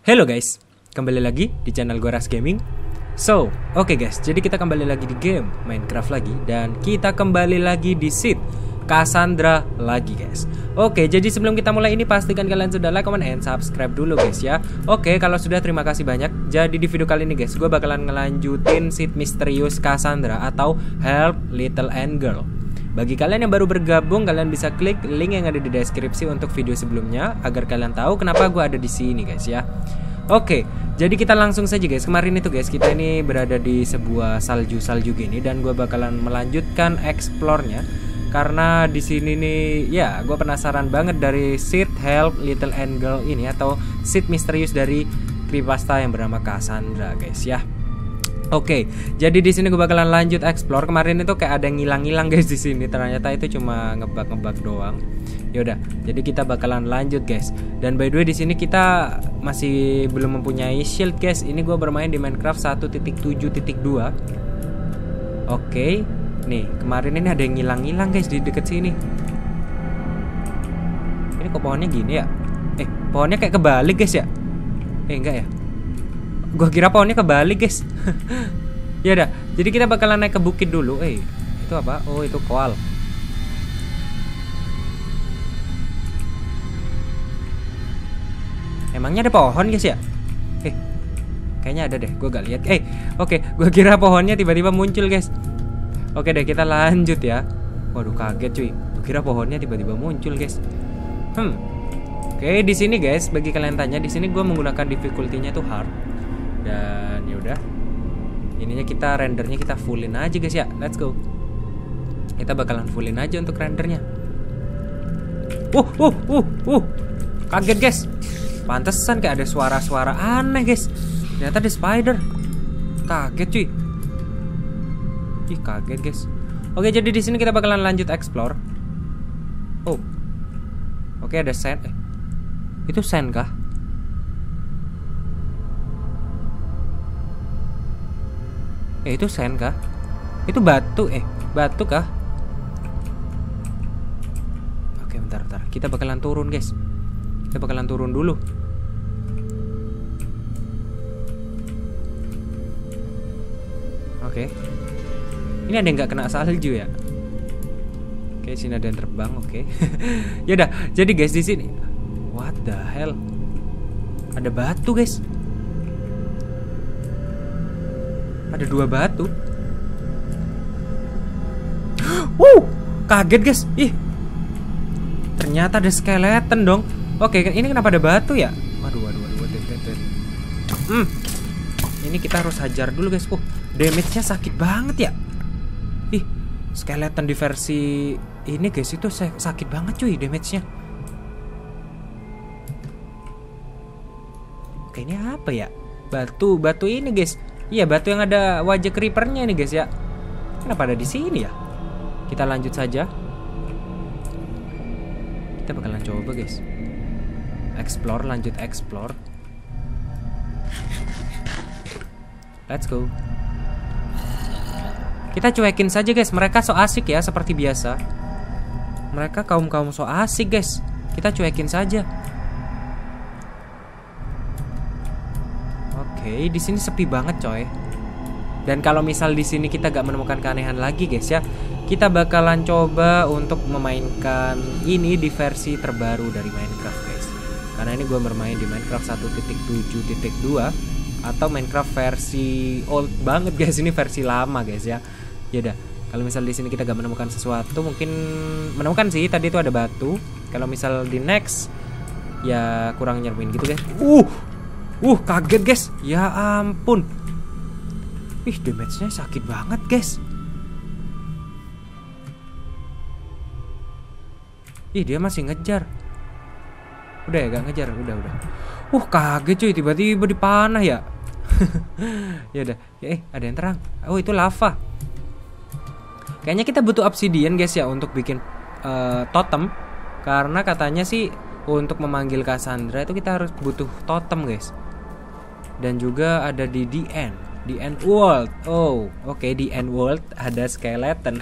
Hello guys, kembali lagi di channel Goras Gaming. Oke guys, jadi kita kembali lagi di game Minecraft lagi. Dan kita kembali lagi di seed Cassandra lagi guys. Oke, jadi sebelum kita mulai ini pastikan kalian sudah like, comment, and subscribe dulu guys ya. Oke, kalau sudah terima kasih banyak. Jadi di video kali ini guys, gue bakalan ngelanjutin seed misterius Cassandra atau Help Little Ant Girl. Bagi kalian yang baru bergabung, kalian bisa klik link yang ada di deskripsi untuk video sebelumnya agar kalian tahu kenapa gue ada di sini guys ya. Oke, jadi kita langsung saja guys. Kemarin itu guys, kita ini berada di sebuah salju gini dan gue bakalan melanjutkan explore-nya karena di sini nih ya, gue penasaran banget dari seed Help Little Ant Girl ini atau seed misterius dari creepypasta yang bernama Cassandra guys ya. Oke, jadi di sini gue bakalan lanjut explore. Kemarin itu kayak ada yang ngilang-ngilang guys di sini. Ternyata itu cuma ngebug doang. Yaudah, jadi kita bakalan lanjut guys. Dan by the way di sini kita masih belum mempunyai shield guys. Ini gue bermain di Minecraft 1.7.2. Oke, nih kemarin ini ada yang ngilang-ngilang guys di deket sini. Ini kok pohonnya gini ya? Pohonnya kayak kebalik guys ya? Enggak ya? Gua kira pohonnya kebalik guys. Ya udah, jadi kita bakalan naik ke bukit dulu. Itu apa? Oh, itu koal. Emangnya ada pohon guys ya? Kayaknya ada deh, gue gak lihat. Oke, gue kira pohonnya tiba-tiba muncul guys. Oke deh, kita lanjut ya. Waduh, kaget cuy. Gue kira pohonnya tiba-tiba muncul guys. Oke, di sini guys, bagi kalian tanya, di sini gue menggunakan difficulty-nya tuh hard. Dan yaudah, ininya kita rendernya kita fullin aja guys ya. Let's go. Kita bakalan fullin aja untuk rendernya. Kaget guys. Pantesan kayak ada suara-suara aneh guys. Ternyata ada spider. Kaget cuy. Ih, kaget guys. Oke, jadi di sini kita bakalan lanjut explore. Oke, ada sand. Itu sand kah? Itu sand kah? Itu batu. Batu kah? Oke, bentar. Kita bakalan turun guys. Kita bakalan turun dulu. Oke. Ini ada yang nggak kena salju ya? Oke, sini ada yang terbang. Oke. Yaudah, jadi guys di sini. What the hell? Ada batu guys. Ada 2 batu. Kaget guys. Ternyata ada skeleton dong. Oke, ini kenapa ada batu ya? Waduh. Ini kita harus hajar dulu guys. Damage-nya sakit banget ya. Skeleton di versi ini guys itu sakit banget cuy damage-nya. Oke, ini apa ya? Batu ini guys. Iya, batu yang ada wajah creepernya nih guys ya. Kenapa ada di sini ya? Kita lanjut saja. Kita bakalan coba guys. Lanjut explore. Let's go. Kita cuekin saja guys. Mereka so asik ya seperti biasa. Mereka kaum so asik guys. Kita cuekin saja. Oke, di sini sepi banget coy. Dan kalau misal di sini kita gak menemukan keanehan lagi guys ya, kita bakalan coba untuk memainkan ini di versi terbaru dari Minecraft guys. Karena ini gue bermain di Minecraft 1.7.2 atau Minecraft versi old banget guys. Ini versi lama guys ya. Yaudah, kalau misal di sini kita gak menemukan sesuatu, mungkin menemukan sih. Tadi itu ada batu. Kalau misal di next ya kurang nyermin gitu guys. Kaget guys. Ya ampun. Damage-nya sakit banget guys. Dia masih ngejar. Udah ya, gak ngejar. Udah. Kaget cuy, tiba-tiba dipanah ya. Ya udah. Ada yang terang. Itu lava. Kayaknya kita butuh obsidian guys ya untuk bikin totem. Karena katanya sih untuk memanggil Cassandra itu kita harus butuh totem guys. Dan juga ada di the end world. Oke, the end world ada skeleton.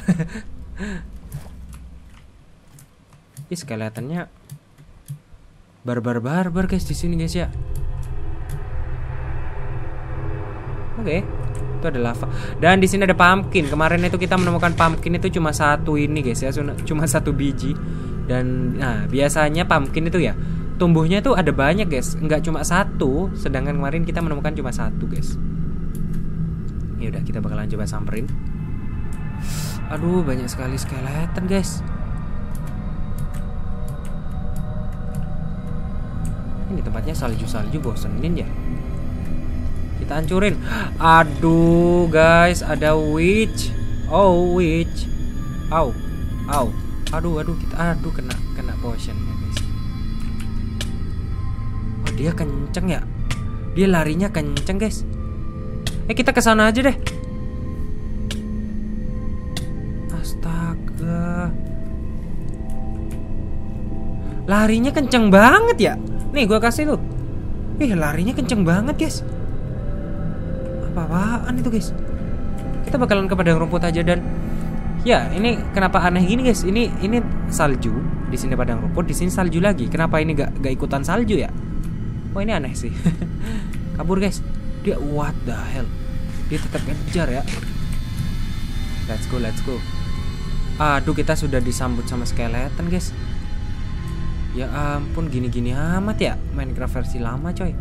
Skeletonnya barbar guys di sini guys ya. Oke. Itu ada lava. Dan di sini ada pumpkin. Kemarin itu kita menemukan pumpkin itu cuma satu ini guys ya, cuma satu biji. Dan nah, biasanya pumpkin itu ya tumbuhnya tuh ada banyak guys, nggak cuma satu. Sedangkan kemarin kita menemukan cuma satu guys. Ya udah, kita bakalan coba samperin. Aduh, banyak sekali skeleton guys. Ini tempatnya salju-salju, bosenin ya. Kita hancurin. Aduh guys, ada witch. Oh witch. Au, au. Aduh, kita kena potionnya guys. Oh, dia kenceng ya. Dia larinya kenceng guys. Kita kesana aja deh. Astaga. Larinya kenceng banget ya. Nih gua kasih tuh. Larinya kenceng banget guys. Apa-apaan itu guys? Kita bakalan ke padang rumput aja. Dan ya, ini kenapa aneh gini guys? Ini salju, di sini padang rumput, di sini salju lagi. Kenapa ini gak ikutan salju ya? Oh, ini aneh sih. Kabur guys. Dia what the hell? Dia tetap ngejar ya. Let's go. Aduh, kita sudah disambut sama skeleton guys. Ya ampun, gini-gini amat ya Minecraft versi lama coy.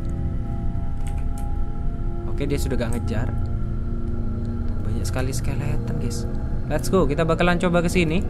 Oke, dia sudah gak ngejar. Banyak sekali skeleton guys. Let's go, kita bakalan coba ke sini.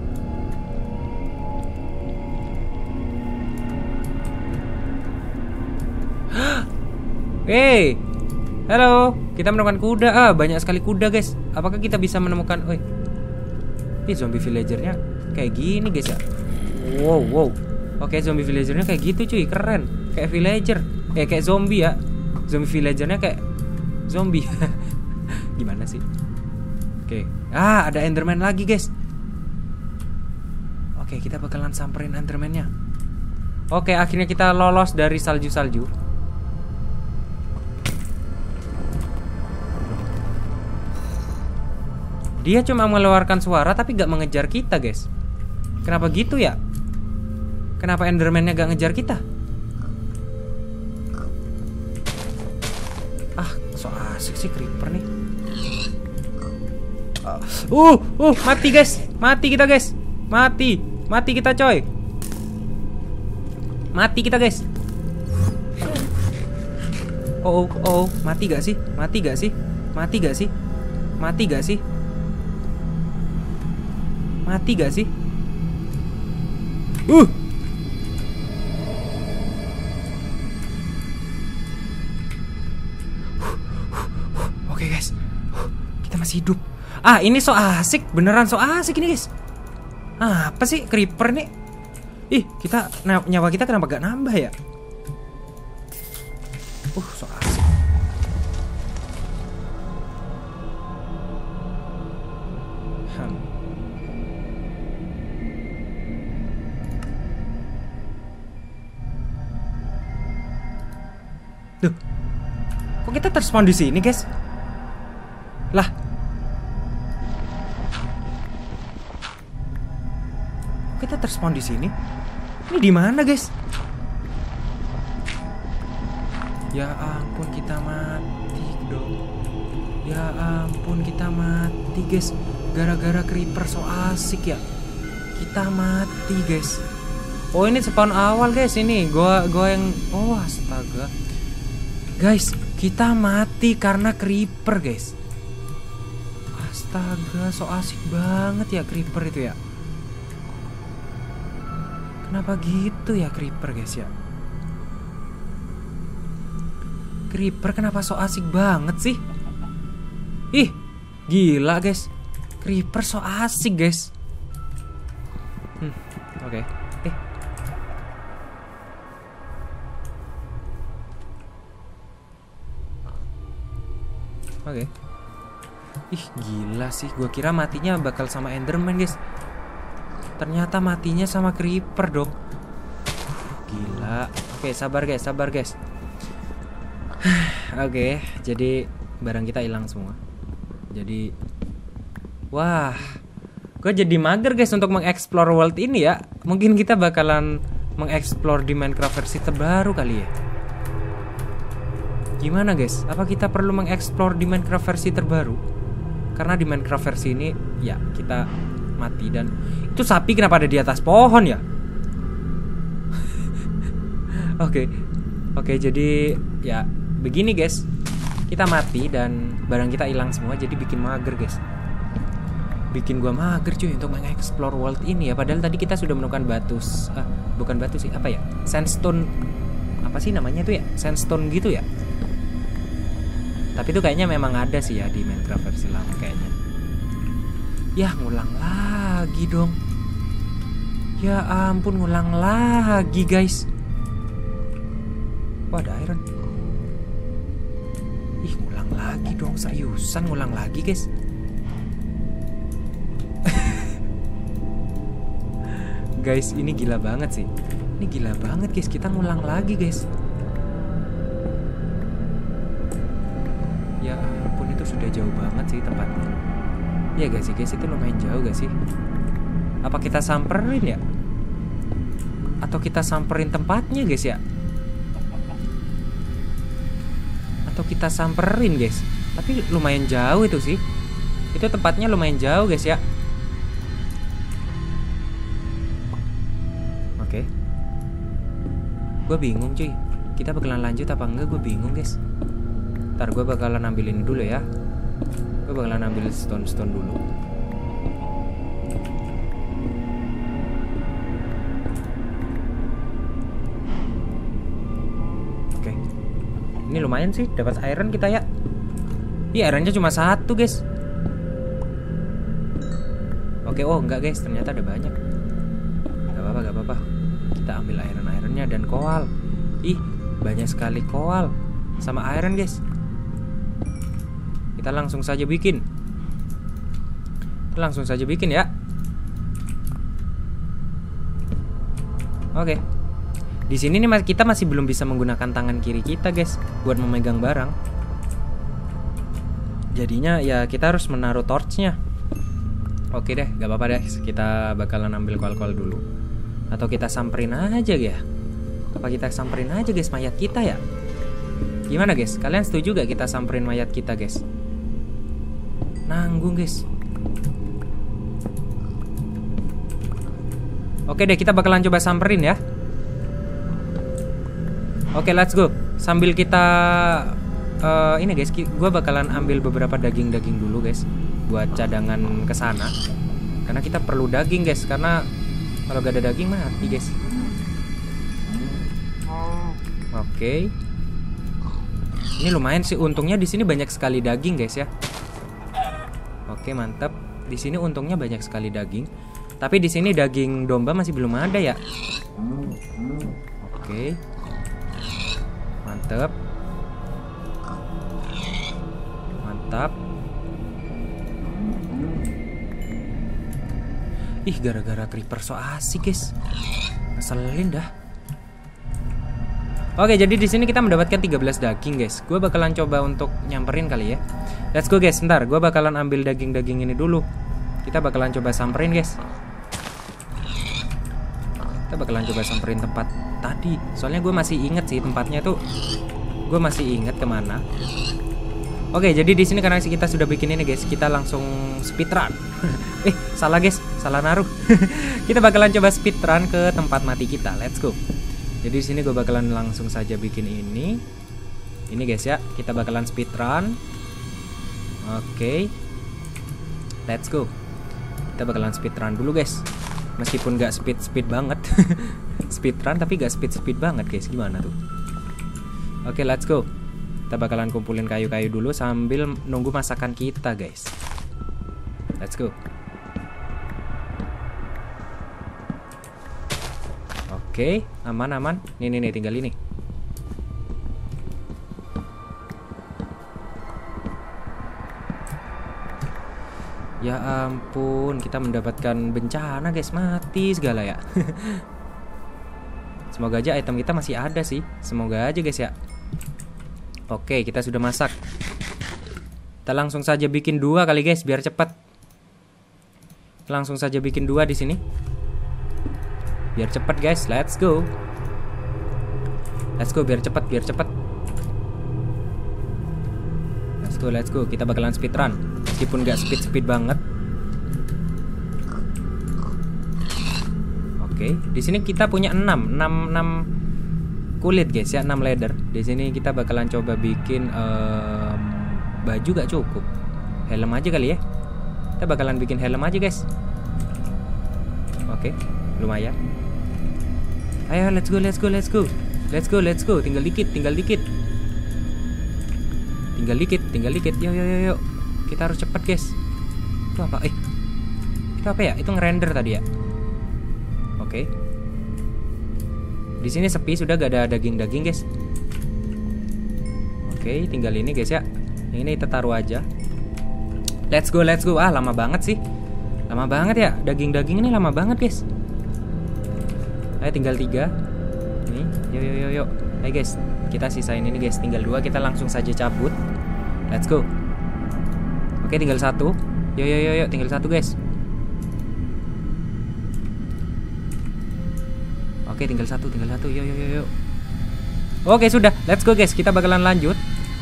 Hey, halo, kita menemukan kuda. Banyak sekali kuda guys. Apakah kita bisa menemukan? Ini zombie villagernya kayak gini guys ya. Wow. Oke, zombie villagernya kayak gitu cuy, keren. Kayak villager, kayak zombie ya. Zombie villagernya kayak zombie. Gimana sih? Oke. Ada enderman lagi guys. Oke, kita bakalan samperin endermannya. Oke, akhirnya kita lolos dari salju-salju. Dia cuma mengeluarkan suara tapi gak mengejar kita guys. Kenapa gitu ya? Kenapa enderman-nya gak ngejar kita? So asik sih creeper nih. Mati guys. Mati kita guys. Mati kita coy. Mati kita guys. Mati gak sih? Mati gak sih? Mati gak sih? Mati gak sih? Mati gak sih? Oke guys, kita masih hidup. Ini so asik, beneran so asik ini guys. Apa sih creeper nih? Kita nyawa kita kenapa gak nambah ya? So asik. Duh, kok kita terspawn di sini guys? Lah, kita terspawn di sini. Ini di mana guys? Ya ampun, kita mati dong. Ya ampun, kita mati guys. Gara-gara creeper so asik ya. Kita mati guys. Ini spawn awal guys. Ini gua yang astaga. Guys, kita mati karena creeper guys. Astaga, so asik banget ya creeper itu ya. Kenapa gitu ya creeper guys ya? Creeper kenapa so asik banget sih? Gila guys. Creeper so asik guys. Oke. Oke. Gila sih, gua kira matinya bakal sama enderman guys. Ternyata matinya sama creeper dong. Gila. Oke, sabar guys. Oke, jadi barang kita hilang semua. Jadi wah, gue jadi mager guys untuk mengeksplor world ini ya. Mungkin kita bakalan mengeksplor di Minecraft versi terbaru kali ya. Gimana guys? Apa kita perlu mengeksplor di Minecraft versi terbaru? Karena di Minecraft versi ini ya kita mati. Dan itu sapi kenapa ada di atas pohon ya? Oke, jadi ya begini guys. Kita mati dan barang kita hilang semua, jadi bikin mager guys. Bikin gua mager cuy untuk mengeksplor world ini ya. Padahal tadi kita sudah menemukan batu, bukan batu sih, apa ya? Sandstone. Apa sih namanya tuh ya? Sandstone gitu ya. Tapi itu kayaknya memang ada sih ya di Minecraft versi lama kayaknya. Ya ngulang lagi dong. Ya ampun ngulang lagi guys. Wah ada iron. Ih ngulang lagi dong, seriusan ngulang lagi guys. Guys ini gila banget sih. Ini gila banget guys, kita ngulang lagi guys. Ya ampun itu sudah jauh banget sih tempatnya. Ya gak sih guys, itu lumayan jauh gak sih? Apa kita samperin ya? Atau kita samperin tempatnya guys ya? Atau kita samperin guys? Tapi lumayan jauh itu sih. Itu tempatnya lumayan jauh guys ya. Oke. Gue bingung cuy, kita bakalan lanjut apa enggak, gue bingung guys. Ntar gue bakalan ambil ini dulu ya. Gue bakalan ambil stone dulu. Oke. Ini lumayan sih, dapat iron kita ya. Iya ironnya cuma 1 guys. Oke, oh enggak guys, ternyata ada banyak. Gak apa-apa. Kita ambil ironnya dan koal. Ih, banyak sekali koal sama iron guys. Kita langsung saja bikin. Ya. Oke. Di sini nih kita masih belum bisa menggunakan tangan kiri kita guys buat memegang barang. Jadinya ya kita harus menaruh torchnya. Oke deh, gak apa-apa deh. Kita bakalan ambil koal-koal dulu. Atau kita samperin aja ya. Apa kita samperin aja guys mayat kita ya? Gimana guys? Kalian setuju gak kita samperin mayat kita guys? Nanggung guys. Oke deh, kita bakalan coba samperin ya. Oke, let's go. Sambil kita ini guys, gue bakalan ambil beberapa daging dulu guys, buat cadangan ke sana. Karena kita perlu daging guys, karena kalau gak ada daging mati guys. Oke. Ini lumayan sih, untungnya di sini banyak sekali daging guys ya. Oke, mantap. Di sini untungnya banyak sekali daging. Tapi di sini daging domba masih belum ada ya. Oke. Mantap. Ih, gara-gara creeper so asik guys. Ngeselin dah. Oke, jadi di sini kita mendapatkan 13 daging guys. Gue bakalan coba untuk nyamperin kali ya. Let's go guys, ntar gue bakalan ambil daging-daging ini dulu. Kita bakalan coba samperin guys. Kita bakalan coba samperin tempat tadi. Soalnya gue masih inget sih tempatnya tuh. Gue masih inget kemana. Oke, jadi di sini karena kita sudah bikin ini guys, kita langsung speedrun. Salah guys, salah naruh. Kita bakalan coba speedrun ke tempat mati kita. Let's go. Jadi di sini gue bakalan langsung saja bikin ini. Ini guys ya, kita bakalan speedrun. Oke. Let's go. Kita bakalan speedrun dulu guys. Meskipun gak speed banget. Speedrun tapi gak speed banget guys. Gimana tuh? Oke, let's go. Kita bakalan kumpulin kayu-kayu dulu sambil nunggu masakan kita guys. Let's go. Oke, aman. Nih, tinggal ini. Ya ampun, kita mendapatkan bencana guys, mati segala ya. Semoga aja item kita masih ada sih. Semoga aja guys ya. Oke, kita sudah masak. Kita langsung saja bikin 2 kali guys, biar cepat. Langsung saja bikin 2 di sini. Biar cepat guys, let's go. Let's go biar cepat. let's go. Kita bakalan speedrun. Meskipun nggak speed banget. Oke, di sini kita punya 6 kulit guys ya, 6 leather. Di sini kita bakalan coba bikin baju gak cukup. Helm aja kali ya. Kita bakalan bikin helm aja guys. Oke, lumayan. Ayo let's go. Tinggal dikit. Yuk. Kita harus cepet guys. Itu apa? Itu apa ya? Itu ngerender tadi ya. Oke. Di sini sepi, sudah gak ada daging guys. Oke, tinggal ini guys ya. Yang ini kita taruh aja. Let's go. Ah, lama banget sih. Lama banget ya. Daging ini lama banget guys. Ayo tinggal 3. Nih, yuk. Ayo guys, kita sisain ini guys. Tinggal 2, kita langsung saja cabut. Let's go. Oke, tinggal 1. Yuk, tinggal 1 guys. Oke, tinggal satu. Yuk. Oke, sudah. Let's go guys. Kita bakalan lanjut.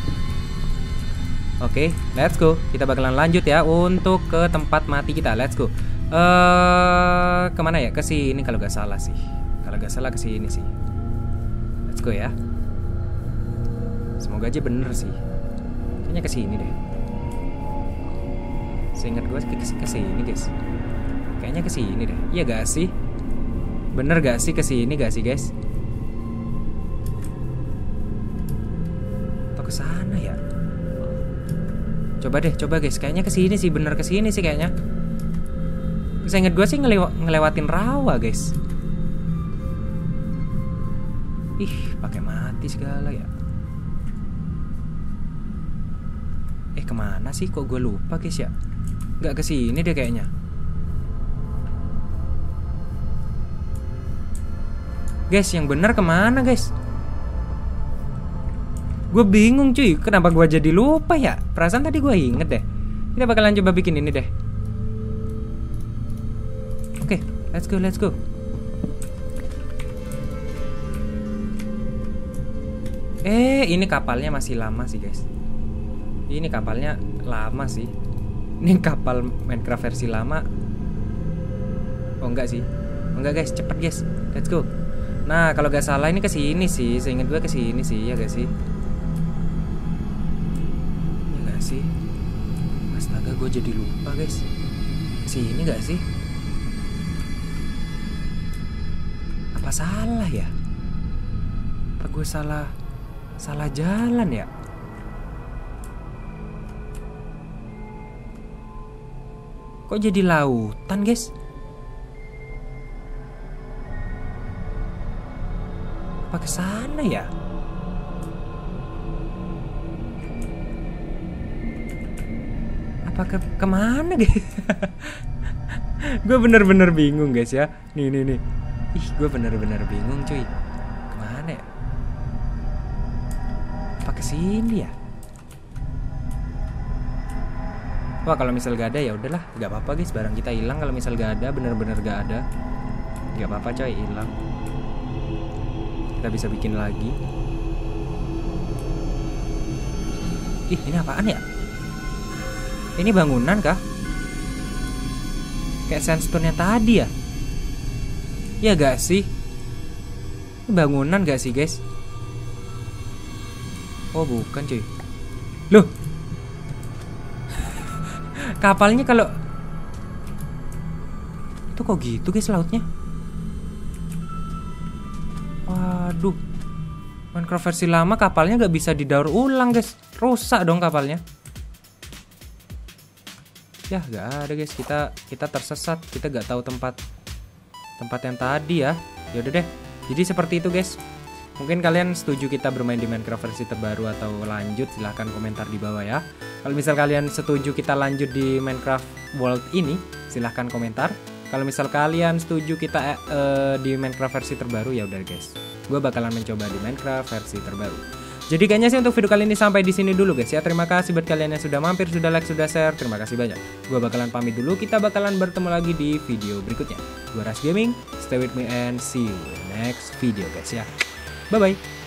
Oke, let's go. Kita bakalan lanjut ya untuk ke tempat mati kita. Let's go. Kemana ya? Ke sini kalau gak salah sih. Kalau gak salah ke sini sih. Let's go ya. Semoga aja bener sih. Kayaknya ke sini deh. Seingat gue ke sini guys. Kayaknya ke sini deh. Iya gak sih? Bener gak sih kesini gak sih guys? Atau kesana ya? Coba guys. Kayaknya kesini sih, bener kesini sih kayaknya. Saya ingat gue sih ngelewatin rawa guys. Ih, pakai mati segala ya. Kemana sih? Kok gue lupa guys ya? Gak kesini deh kayaknya. Guys, yang benar kemana guys? Gue bingung cuy, kenapa gue jadi lupa ya? Perasaan tadi gue inget deh. Kita bakalan coba bikin ini deh. Oke, let's go. Ini kapalnya masih lama sih guys. Ini kapalnya lama sih. Ini kapal Minecraft versi lama. Oh enggak sih. Enggak guys, cepet guys. Let's go. Nah, kalau gak salah ini ke sini sih. Seingat gue ke sini sih, ya gak sih? Ya gak sih? Astaga, gue jadi lupa, guys. Ke sini gak sih? Apa salah ya? Apa gue salah jalan ya? Kok jadi lautan, guys? Apa ke sana ya? Apa kemana guys? Gue bener-bener bingung guys ya. Nih. Ih, gue bener-bener bingung cuy. Kemana ya? Apa kesini ya? Wah, kalau misal gak ada ya udahlah, gak apa-apa guys. Barang kita hilang kalau misal gak ada, bener-bener gak ada. Gak apa-apa coy, hilang. Kita bisa bikin lagi. Ih, ini apaan ya? Ini bangunan kah? Kayak sandstone-nya tadi ya? Ya gak sih? Ini bangunan gak sih guys? Oh bukan cuy. Loh, kapalnya kalau itu kok gitu guys lautnya? Waduh, Minecraft versi lama kapalnya gak bisa didaur ulang guys. Rusak dong kapalnya. Ya gak ada guys, kita tersesat. Kita gak tahu tempat yang tadi ya. Yaudah deh, jadi seperti itu guys. Mungkin kalian setuju kita bermain di Minecraft versi terbaru atau lanjut, silahkan komentar di bawah ya. Kalau misal kalian setuju kita lanjut di Minecraft World ini, silahkan komentar. Kalau misal kalian setuju kita di Minecraft versi terbaru, ya udah guys, gue bakalan mencoba di Minecraft versi terbaru. Jadi kayaknya sih untuk video kali ini sampai di sini dulu guys ya. Terima kasih buat kalian yang sudah mampir, sudah like, sudah share. Terima kasih banyak. Gue bakalan pamit dulu. Kita bakalan bertemu lagi di video berikutnya. Gue Ras Gaming. Stay with me and see you in the next video guys ya. Bye bye.